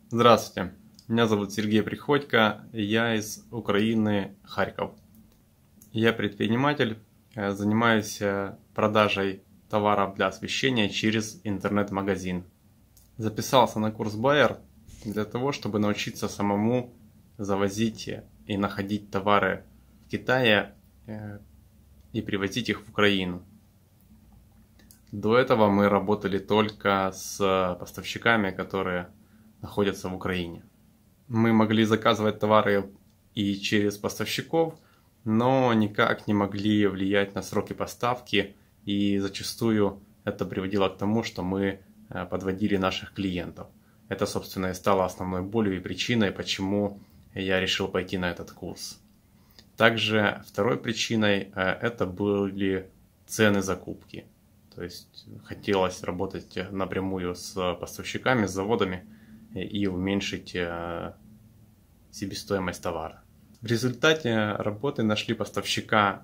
Здравствуйте, меня зовут Сергей Приходько, я из Украины, Харьков. Я предприниматель, занимаюсь продажей товаров для освещения через интернет-магазин. Записался на курс Байер для того, чтобы научиться самому завозить и находить товары в Китае и привозить их в Украину. До этого мы работали только с поставщиками, которые находятся в Украине. Мы могли заказывать товары и через поставщиков, но никак не могли влиять на сроки поставки, и зачастую это приводило к тому, что мы подводили наших клиентов. Это, собственно, и стало основной болью и причиной, почему я решил пойти на этот курс. Также второй причиной это были цены закупки. То есть хотелось работать напрямую с поставщиками, с заводами и уменьшить себестоимость товара. В результате работы нашли поставщика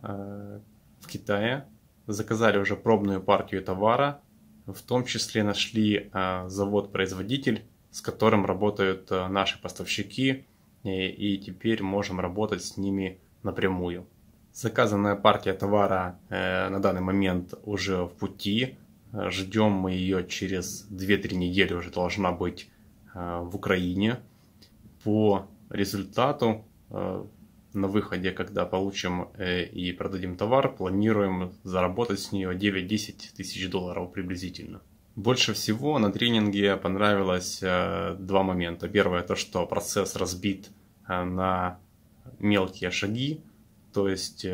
в Китае, заказали уже пробную партию товара, в том числе нашли завод-производитель, с которым работают наши поставщики, и теперь можем работать с ними напрямую. Заказанная партия товара на данный момент уже в пути. Ждем мы ее через 2-3 недели, уже должна быть в Украине. По результату на выходе, когда получим и продадим товар, планируем заработать с нее 9-10 тысяч долларов приблизительно. Больше всего на тренинге понравилось два момента. Первое, то что процесс разбит на мелкие шаги. То есть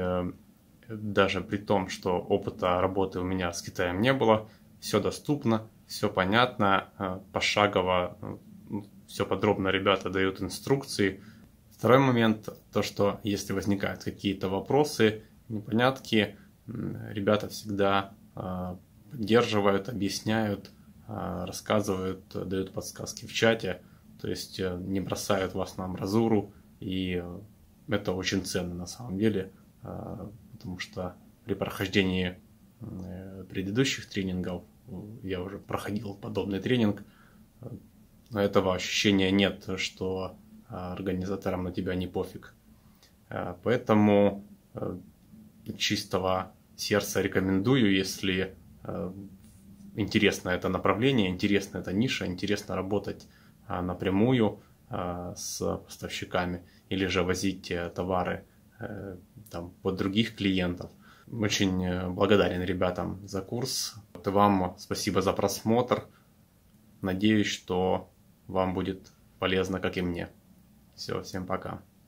даже при том, что опыта работы у меня с Китаем не было, все доступно, все понятно, пошагово, все подробно ребята дают инструкции. Второй момент, то что если возникают какие-то вопросы, непонятки, ребята всегда поддерживают, объясняют, рассказывают, дают подсказки в чате, то есть не бросают вас на амбразуру, и это очень ценно на самом деле, потому что при прохождении предыдущих тренингов, я уже проходил подобный тренинг, этого ощущения нет, что организаторам на тебя не пофиг. Поэтому чистого сердца рекомендую, если интересно это направление, интересна эта ниша, интересно работать напрямую с поставщиками или же возить товары там, под других клиентов. Очень благодарен ребятам за курс. И вам спасибо за просмотр. Надеюсь, что вам будет полезно, как и мне. Все, всем пока.